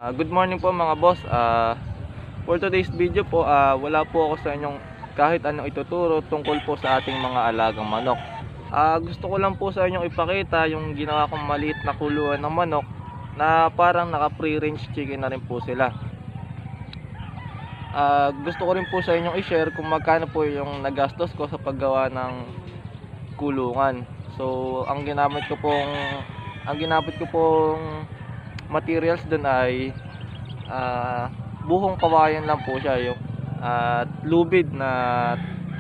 Good morning po mga boss. For today's video po, wala po ako sa inyong kahit anong ituturo tungkol po sa ating mga alagang manok. Gusto ko lang po sa inyong ipakita yung ginawa kong maliit na kuluan ng manok na parang naka free range chicken na rin po sila. Gusto ko rin po sa inyong i-share kung magkano po yung nagastos ko sa paggawa ng kulungan. So ang ginamit ko pong materials dun ay buhong kawayan lang po siya, yung lubid na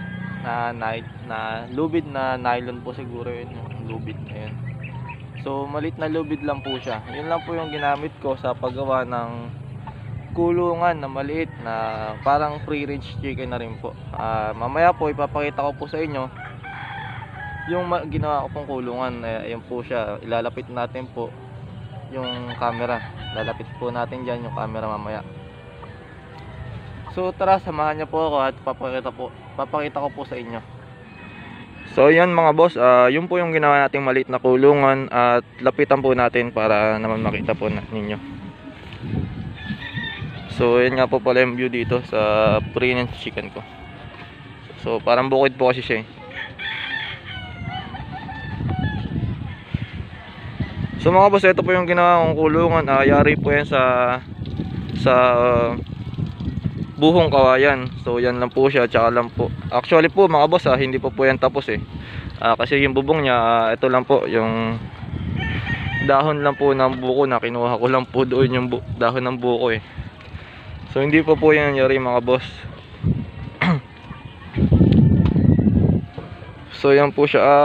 lubid na nylon po siguro yun, yung lubid na yun. So malit na lubid lang po siya. Yun lang po yung ginamit ko sa paggawa ng kulungan na maliit na parang free range chicken na rin po. Mamaya po ipapakita ko po sa inyo yung ginawa ko pong kulungan. Ayun po siya, ilalapit natin po yung camera. Lalapit po natin dyan yung camera mamaya. So tara, samahan niyo po ako at papakita ko po sa inyo. So yan mga boss, yun po yung ginawa nating maliit na kulungan at lapitan po natin para naman makita po ninyo. So yan nga po pala yung view dito sa free range chicken ko. So parang bukid po kasi siya. So mga boss, ito po yung ginawa kong kulungan. Yari po yan sa buhong kawayan. So yan lang po siya, tsaka lang po. Actually po mga boss, hindi po yan tapos kasi yung bubong niya, ito lang po, yung dahon lang po ng buko na kinuha ko lang po doon, yung dahon ng buko So hindi po yan yari mga boss. So yan po siya.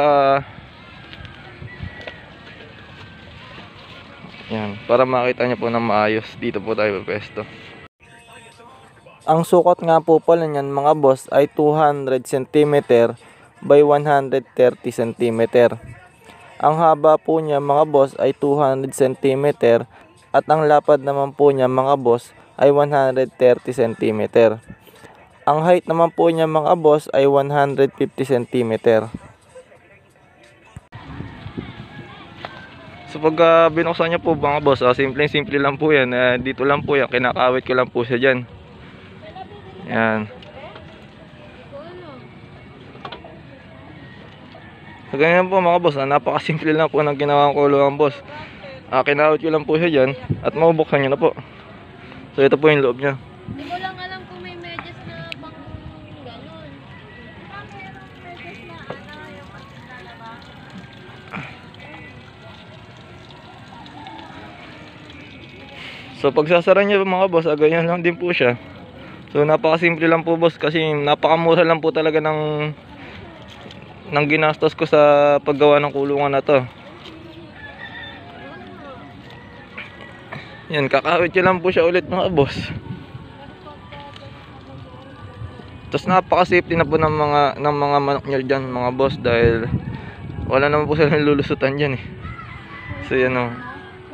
Yan, para makita niyo po na maayos. Dito po tayo pwesto. Ang sukat nga po pala niyan mga boss ay 200 cm by 130 cm. Ang haba po niya mga boss ay 200 cm at ang lapad naman po niya mga boss ay 130 cm. Ang height naman po niya mga boss ay 150 cm. So pag binuksan niya po mga boss, simple lang po yan. Dito lang po yan, kinakawit ko lang po siya dyan. Yan. So ganyan po mga boss, napakasimple lang po ng ginawang kulungan boss. Kinawit ko lang po siya dyan at mabubuksan niya na po. So ito po yung loob niya. Hindi ko lang alam kung may medyas na pang gano'n. Medyas na yung lalaba. So pagsasara niya mga boss, ganyan lang din po siya. So napakasimple lang po boss, kasi napakamura lang po talaga ng ginastos ko sa paggawa ng kulungan na to. Yan, kakawit niya lang po siya ulit mga boss. Tapos napaka-safety na po ng mga manok niya dyan mga boss, dahil wala naman po silang lulusutan dyan So yan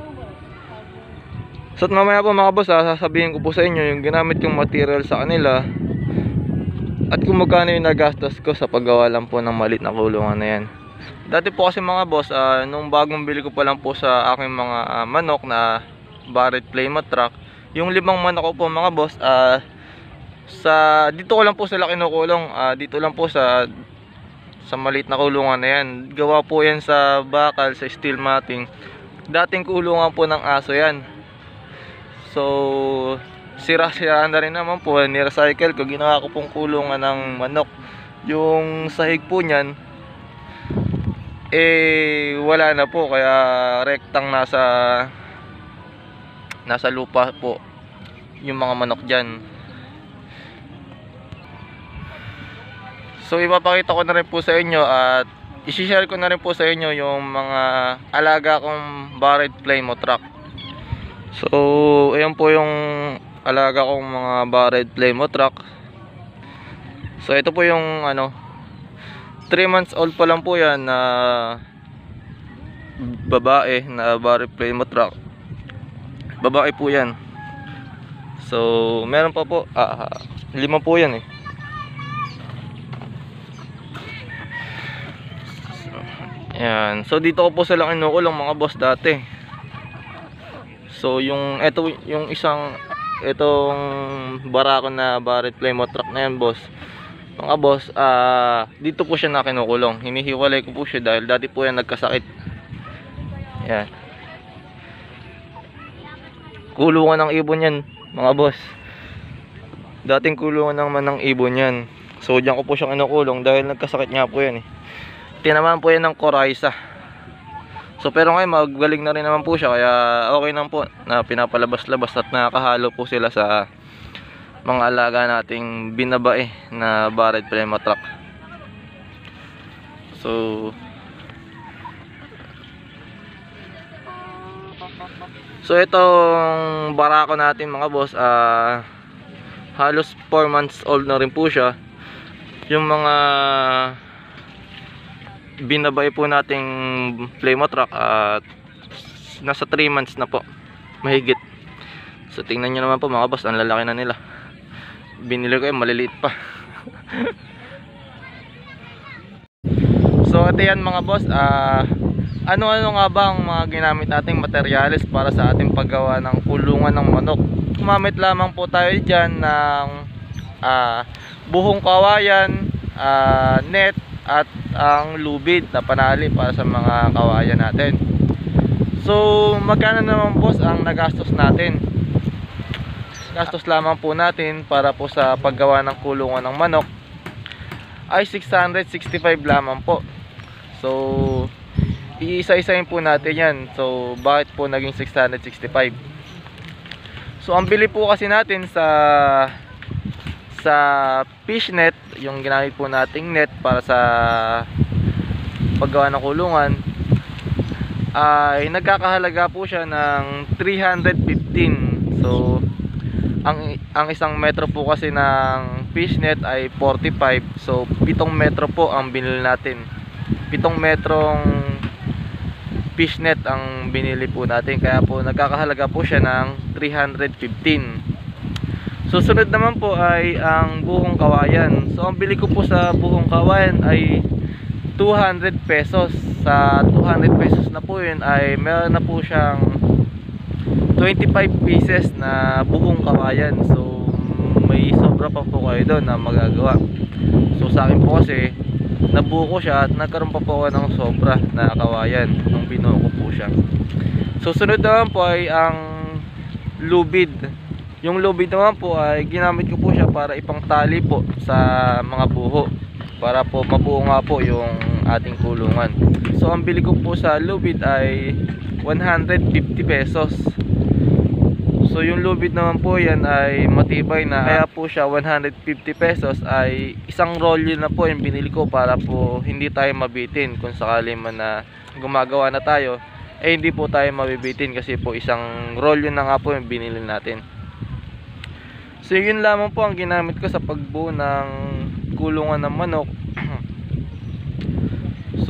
So mamaya po mga boss, sasabihin ko po sa inyo yung ginamit kong material sa kanila at kung magkano yung nagastos ko sa paggawa lang po ng maliit na kulungan na yan. Dati po kasi mga boss, nung bagong bili ko pa lang po sa aking mga manok na Barrett Plymouth Rock, yung 5 manok ko po mga boss, dito ko lang po sila kinukulong, dito lang po sa maliit na kulungan na yan. Gawa po yan sa bakal, sa steel matting. Dating kulungan po ng aso yan. So sira-sira na rin naman po, ni-recycle ko, ginawa ko pong kulungan ng manok. Yung sahig po niyan wala na po, kaya rektang nasa lupa po yung mga manok dyan. So ipapakita ko na rin po sa inyo at i-share ko na rin po sa inyo yung mga alaga kong Barrett Plymouth Rock. So ayan po yung alaga kong mga Barrett Plymouth Rock. So ito po yung 3 months old pa lang po yan na babae na Barrett Plymouth Rock. Babae po yan. So meron pa po 5 po yan Yan. So dito ko po sila kinukulong mga boss dati. So So yung itong barako na Barrett Plymouth Rock na yan, boss. Mga boss, dito po siya na kinukulong. Hinihiwalay ko po siya dahil dati po yan nagkasakit. Yan. Kulungan ng ibon yan, mga boss. Dating kulungan naman ng ibon yan. So diyan ko po siya kinukulong dahil nagkasakit nga po yan eh. Tinamaan po yan ng Coryza. So pero ngayon magaling na rin naman po siya, kaya okay lang po na pinapalabas-labas at nakakahalo po sila sa mga alaga nating binabae na Barrett Plymouth Rock. So itong barako natin, mga boss, halos 4 months old na rin po siya. Yung mga binabae po nating Plymouth Rock at nasa 3 months na po, mahigit. So tingnan nyo naman po, mga boss, ang lalaki na nila. Binili ko yung maliliit pa. So ito yan, mga boss, ano-ano nga ba ang mga ginamit nating materyales para sa ating paggawa ng kulungan ng manok? Gumamit lamang po tayo dyan ng buhong kawayan, net, at ang lubid na panali para sa mga kawayan natin. So magkano naman, boss, ang nagastos natin? Gastos lamang po natin para po sa paggawa ng kulungan ng manok ay 665 lamang po. So iisa-isahin po natin yan. So bakit po naging 665? So ang bili po kasi natin sa fish net, yung ginamit po nating net para sa paggawa ng kulungan, ay nagkakahalaga po siya ng 315. So ang isang metro po kasi ng fish net ay 45. So 7 metro po ang binili natin. 7 metrong fish net ang binili po natin, kaya po nagkakahalaga po siya ng 315. Susunod naman po ay ang buhong kawayan. So ang bili ko po sa buhong kawayan ay 200 pesos. Sa 200 pesos na po yun ay meron na po siyang 25 pieces na buhong kawayan. So may sobra pa po kayo doon na magagawa. So sa akin po kasi nabuo ko siya at nagkaroon pa po ako ng sobra na kawayan nung binuo ko po siya. Susunod naman po ay ang lubid. Yung lubid naman po ay ginamit ko po siya para ipangtali po sa mga buho, para po mabuo nga po yung ating kulungan. So ang bili ko po sa lubid ay 150 pesos. So yung lubid naman po yan ay matibay na, kaya po siya 150 pesos, ay isang rolyo na po yung binili ko para po hindi tayo mabitin kung sakali man na gumagawa na tayo, hindi po tayo mabibitin kasi po isang rolyo na nga po yung binili natin. So yun lamang po ang ginamit ko sa pagbuo ng kulungan ng manok. So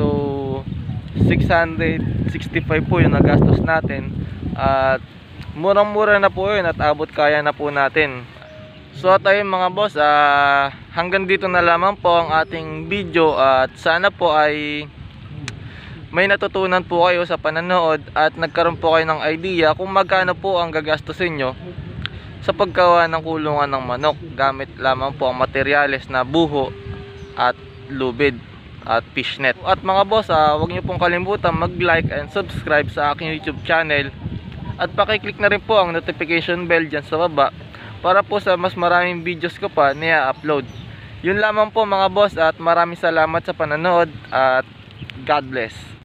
665 po yung nagastos natin, at murang-mura na po yun at abot kaya na po natin. So at ayun, mga boss, hanggang dito na lamang po ang ating video, at sana po ay may natutunan po kayo sa pananood at nagkaroon po kayo ng idea kung magkano po ang gagastusin nyo sa paggawa ng kulungan ng manok. Gamit lamang po ang materyales na buho at lubid at fish net. At mga boss, huwag niyo pong kalimutan mag-like and subscribe sa aking YouTube channel, at pakiclick na rin po ang notification bell dyan sa baba para po sa mas maraming videos ko pa na i-upload. Yun lamang po, mga boss, at maraming salamat sa pananood at God bless.